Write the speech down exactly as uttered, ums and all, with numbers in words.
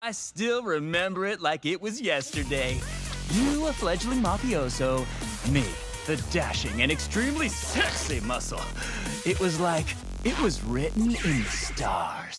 I still remember it like it was yesterday. You, a fledgling mafioso. Me, the dashing and extremely sexy muscle. It was like it was written in the stars.